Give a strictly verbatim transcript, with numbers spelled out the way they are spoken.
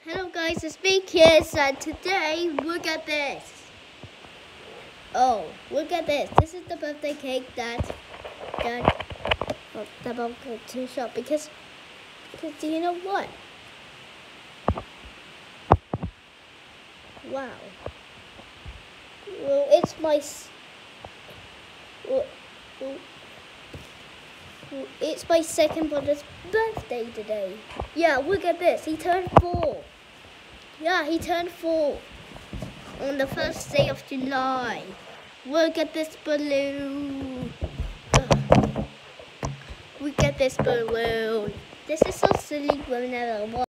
Hello guys, it's me Kids, and today look at this. Oh, look at this. This is the birthday cake that that well, that I'm going to show because because do you know what? Wow. Well, it's my well, well, well, it's my second brother's birthday today. Yeah, look at this. He turned four. Yeah, he turned four on the first day of July. Look at this balloon. Ugh. Look at this balloon. This is so silly whenever I watch.